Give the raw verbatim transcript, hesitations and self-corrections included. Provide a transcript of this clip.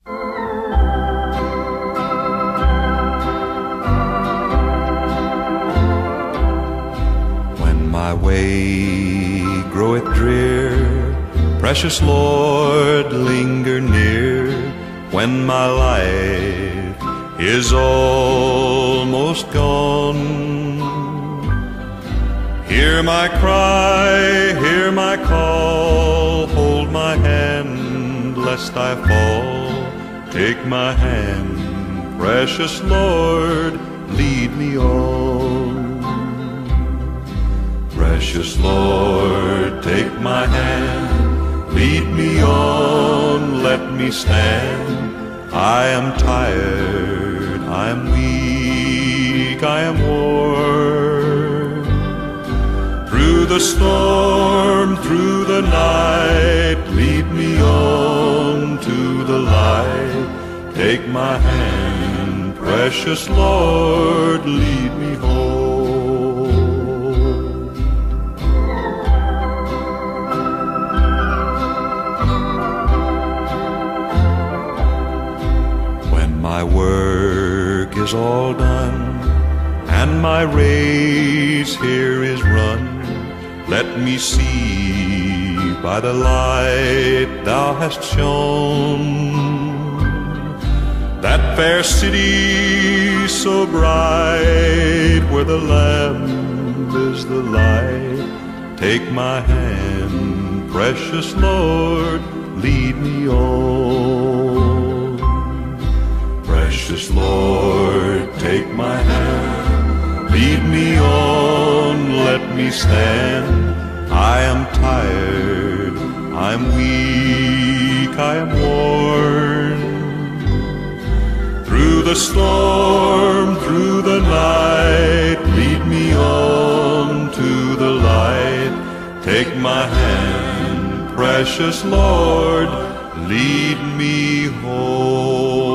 When my way groweth drear, precious Lord, linger near. When my life is almost gone, hear my cry, hear my call, hold my hand lest I fall. Take my hand, precious Lord, lead me on. Precious Lord, take my hand, lead me on, let me stand. I am tired, I am weak, I am worn. Through the storm, through the night, lead me on to the light. Take my hand, precious Lord, lead me home. When my work is all done and my race here is run, let me see by the light thou hast shone that fair city so bright, where the Lamb is the light. Take my hand, precious Lord, lead me on. Precious Lord, take my hand, lead me on, let me stand. I am tired, I am weak, I am worn. Through the storm, through the night, lead me on to the light. Take my hand, precious Lord, lead me home.